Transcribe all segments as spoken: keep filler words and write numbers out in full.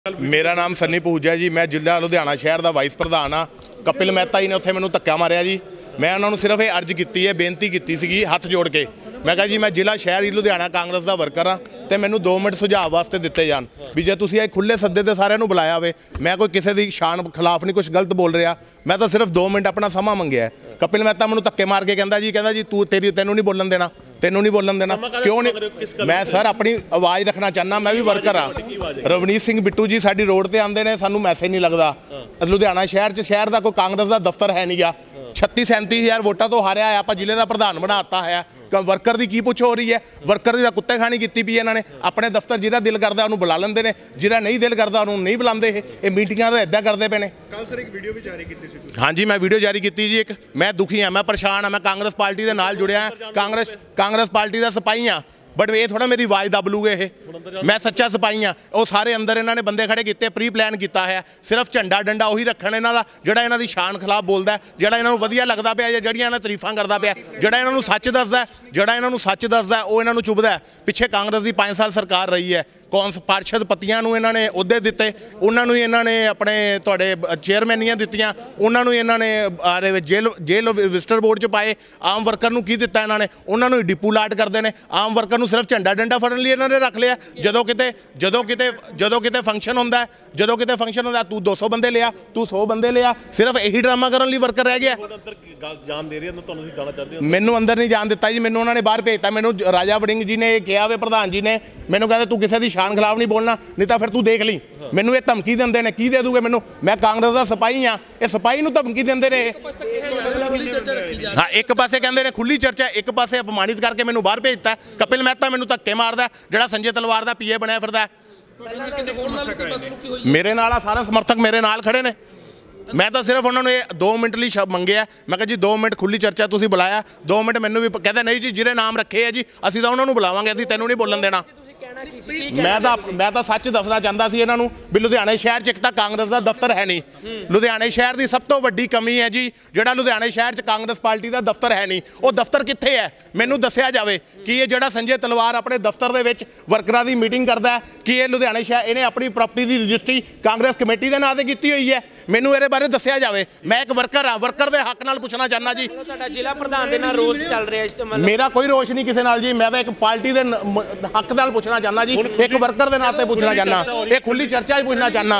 मेरा नाम सन्नी पूजा जी। मैं जिला लुधियाना शहर का वाइस प्रधान हाँ। कपिल मेहता जी ने उत्थे मैनू धक्का मारिया जी। मैं उन्होंने सिर्फ ये अर्ज की है, बेनती की सी हथ जोड़ के। मैं कहा जी मैं जिला शहर ही लुधियाना कांग्रेस का वर्कर हाँ, तो मैनू दो मिनट सुझाव वास्ते दिते जान भी जे तुसीं खुले सद्दे ते सारिਆਂ ਨੂੰ बुलाया होवे। मैं कोई किसी की शान खिलाफ नहीं कुछ गलत बोल रहा, मैं तो सिर्फ दो मिनट अपना समा मंगया है। कपिल मेहता मैनू धक्के मार के कहता जी कहता जी तू तेरी तेनू नहीं बोलन देना, तेनू नहीं बोलन देना। क्यों नहीं? मैं सर अपनी आवाज़ रखना चाहना, मैं भी वर्कर हाँ। रवनीत सिंह बिट्टू जी साडी रोड पर आते हैं, सानू मैसेज नहीं लगता। लुधियाना शहर च शहर का कोई कांग्रेस का दफ्तर है नहीं गा। छत्ती सैंती हज़ार वोटा तो हारिया है, आप जिले का प्रधान बनाता है। वर्कर की की पुछ हो रही है? वर्कर की कुत्ते खानी की पी इन्होंने। अपने दफ्तर जिहदा दिल करता उन्होंने बुला लेंदे ने, जिहदा नहीं दिल करता उन्होंने नहीं बुलाते। ये मीटिंगां तो इदां करते पे ने। कल सर एक वीडियो भी जारी की थी। हाँ जी, मैं वीडियो जारी की जी। एक मैं दुखी हाँ, मैं परेशान हाँ, मैं कांग्रेस पार्टी के नाल जुड़िया हाँ, कांग्रेस कांग्रेस पार्टी का सिपाही हाँ। बट ये थोड़ा मेरी आवाज़ दब लूगे ये। मैं सच्चा सिपाही हाँ। वो सारे अंदर इन्होंने बंदे खड़े किए, प्री प्लान किया है। सिर्फ झंडा डंडा उही रखने इन्हों का जोड़ा इन्हों की शान खिलाफ बोलता है, जोड़ा इन्हों वधिया लगता पाया, जड़ियाँ इन्हें तरीफा करता पाया, जोड़ा इन्हों सच दसदा, जोड़ा इन्हों सच दसदा वो इन्हों चुभदा है। पिछे कांग्रेस की पाँच साल सरकार रही है, कौन पार्षद पतियां इन्होंने अहुदे दिते, उन्होंने इन्होंने अपने तुहाडे चेयरमैनियां दित्तियां, उन्होंने इन्होंने जेल जेल विजिटर बोर्ड च पाए। आम वर्कर नूं की दिता इन्होंने? उन्होंने डिपू लाट करते हैं। आम वर्कर नूं सिर्फ झंडा डंडा फड़न लिए इन्होंने रख लिया। जदों किते जदों किते जदों किते फंक्शन होंदा है, जदों किते फंक्शन होंदा तू दो सौ बंदे लिया, तू सौ बंदे लिया। सिर्फ यही ड्रामा करने लिए वर्कर रह गया। मैनू अंदर नहीं जान दिता जी, मैनू उन्होंने बाहर भेजता। मैनू राजा वड़िंग जी ने कहा वे, प्रधान जी ने मैनू कहते तू किसी की शान खिलाफ नहीं बोलना, नहीं तो फिर तू देख ली। मैनू ये धमकी देंदे ने, की दे दूगे मैनू? मैं कांग्रेस का सिपाही हाँ, ये सिपाही नूं धमकी देंदे ने। हाँ, एक पासे कहंदे ने खुली चर्चा, एक पासे अपमानित करके मैनू बाहर भेजता। कपिल मेहता मैनू धक्के मारदा, जिहड़ा संजय तलवार का पीए बनया फिरदा। मेरे नाल सारे समर्थक मेरे नाल खड़े ने। मैं तो सिर्फ उन्होंने दो मिनट लिए शब्द मंगे। मैं कहा जी दो मिनट खुली चर्चा तुसीं बुलाया, दो मिनट मैनू भी कहते नहीं जी जिहड़े नाम रखे है जी असीं तां उन्होंने बुलावांगे, असीं तैनूं नहीं बोलन देना। मैं तो मैं तो सच दसना चाहता सी इन्हों भी लुधियाने शहर च एक तो कांग्रेस का दफ्तर है नहीं। लुधियाने शहर की सब तो वड्डी कमी है जी, जोड़ा लुधियाने शहर च कांग्रेस पार्टी का दफ्तर है नहीं। वो दफ्तर कित्थे है? मैनू दस्सिया जाए कि ये जोड़ा संजय तलवार अपने दफ्तर दे विच वर्करां दी मीटिंग करता है कि ये लुधियाने शहर इन्हें अपनी प्रॉपर्टी की रजिस्ट्री कांग्रेस कमेटी के नाम से की हुई है। मैनू ये बारे दस्सिया जाए। मैं एक वर्कर हाँ, वर्कर के हक नाल पुछना चाहना जी। जिला प्रधान दे नाल रोष चल रहा है? मेरा कोई रोष नहीं किसी नाल जी, मैं तो एक पार्टी के हक नाल पुछना चाहना जी, एक वर्कर के नाते पूछना चाहना, एक खुली चर्चा ही पूछना चाहना।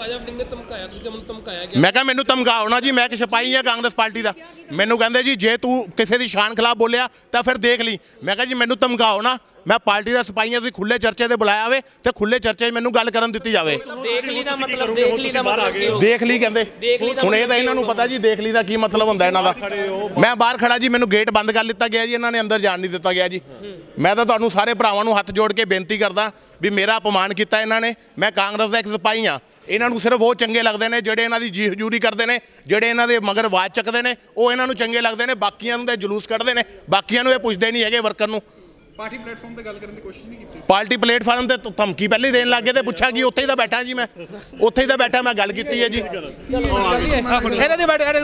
मैं कहा मैनू धमकाओ ना जी, मैं एक सिपाही हाँ कांग्रेस पार्टी का। मैनू कहते जी जे तू किसी की शान खिलाफ बोलिया तो फिर देख ली। मैं कहा जी मैनू धमकाओ ना, मैं पार्टी का सिपाही हाँ, खुले चर्चे से बुलाया हो तो खुले चर्चे मैनू गल करन दित्ती जाए। देख ली दा मतलब देख ली दा मतलब देख ली कहते हुण ये तो इन्होंने पता जी देख ली दा की मतलब होंदा इन्हां दा। मैं बाहर खड़ा जी, मैनू गेट बंद कर लिता गया जी, इन्होंने अंदर जान नहीं दिता गया जी। मैं तो तुहानूं सारे भरावां नूं हथ जोड़ के बेनती करदा भी मेरा अपमान किया इन्होंने। मैं कांग्रेस का एक सिपाही हाँ। इन्हों सिर्फ वो चंगे लगते हैं जोड़े इन्हों की जी हजूरी करते हैं, जोड़े इन्हों के मगर आवाज़ चकते हैं, वो इन्हों चंगे लगते हैं। बाकियों तो जुलूस कढ़ते हैं, बाकियों ये पुछते नहीं है वर्कर नूं। पार्टी प्लेटफॉर्म पे गल करने की कोशिश नहीं की? पार्टी प्लेटफॉर्म ते धमकी पहले ही देन लग गए, तो पूछा कि उत्थे ही तो बैठा जी, मैं उत्थे ही तो बैठा, मैं गल की है जी।